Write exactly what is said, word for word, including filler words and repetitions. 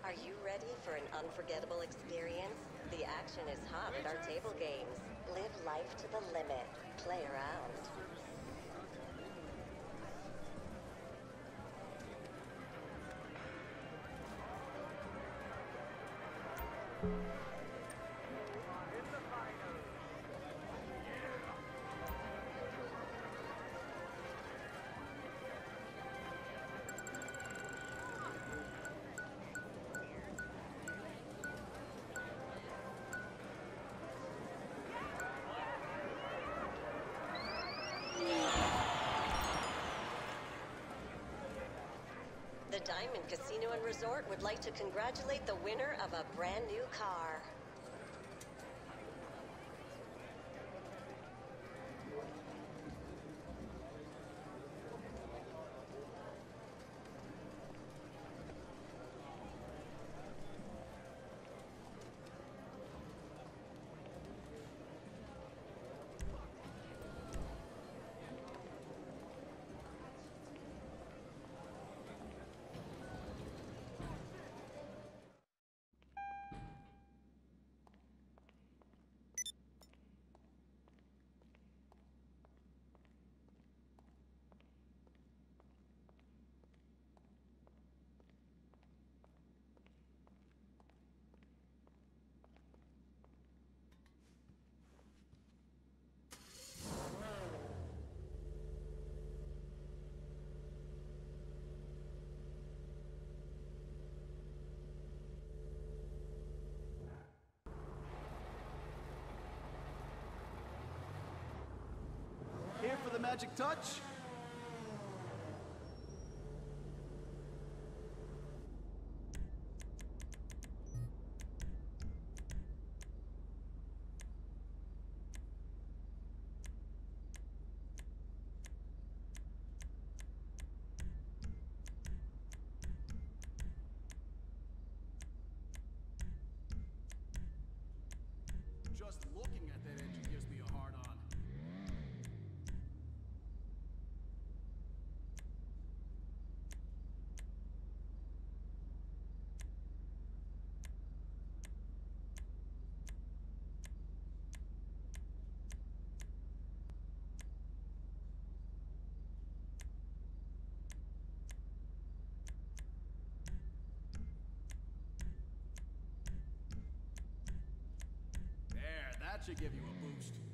Are you ready for an unforgettable experience? The action is hot at our table games. Live life to the limit. Play around. The Diamond Casino and Resort would like to congratulate the winner of a brand new car. Here for the magic touch? Just looking at that engine gives me a hard on. There, that should give you a boost.